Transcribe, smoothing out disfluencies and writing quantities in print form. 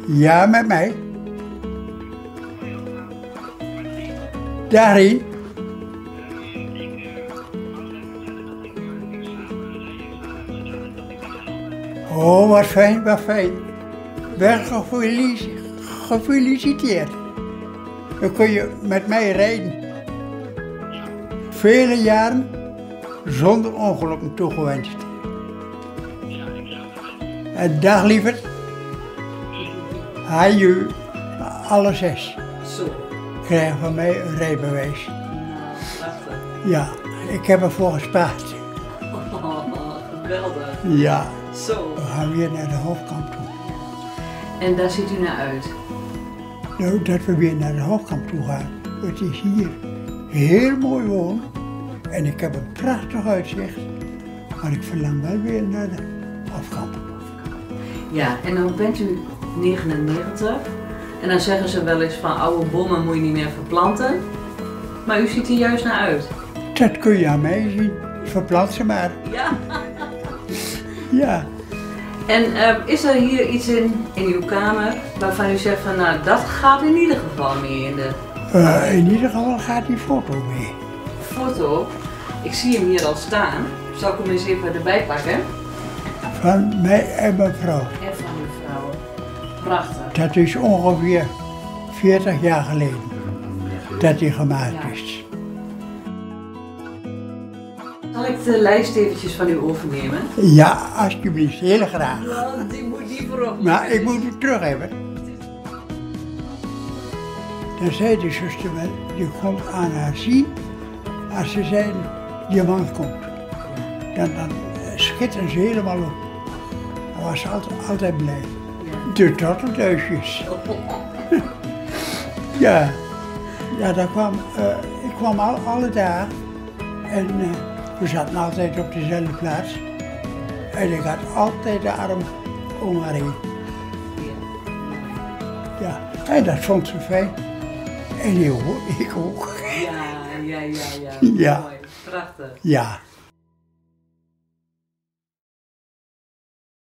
Ja, met mij. Daarin. Oh, wat fijn, wat fijn. Wel gefeliciteerd. Dan kun je met mij rijden. Vele jaren zonder ongelukken toegewenst. En dag lieverd. Haju, alle 6 Zo. krijgen van mij een rijbewijs. Nou, prachtig. Ja, ik heb ervoor gespaard. Oh, geweldig. Ja, Zo. we gaan weer naar de Hofkamp toe. En daar ziet u naar uit? Nou, dat we weer naar de Hofkamp toe gaan. Het is hier heel mooi wonen. En ik heb een prachtig uitzicht. Maar ik verlang wel weer naar de Hofkamp. Ja, en dan bent u 99. En dan zeggen ze wel eens van oude bommen moet je niet meer verplanten. Maar u ziet er juist naar uit. Dat kun je aan mij zien. Verplant ze maar. Ja. Ja. En is er hier iets in uw kamer waarvan u zegt van nou dat gaat in ieder geval mee in de In ieder geval gaat die foto mee. foto? Ik zie hem hier al staan. Zal ik hem eens even erbij pakken? Van mij en mijn vrouw. En van uw vrouw. Prachtig. Dat is ongeveer 40 jaar geleden dat die gemaakt Ja. is. Zal ik de lijst eventjes van u overnemen? Ja, alsjeblieft, heel graag. Ja, die moet die voorop. Maar ik moet het terug hebben. Dan zei de zuster wel, je komt aan haar zien als ze zeiden, je man komt. Dan schitteren ze helemaal op. Dan was ze altijd blij. De tortelduisjes. Ja, daar ik kwam alle dagen en we zaten altijd op dezelfde plaats. En ik had altijd de arm om haar heen. Ja, en dat vond ze fijn. En ik ook. Ja. Ja. Mooi, prachtig. Ja.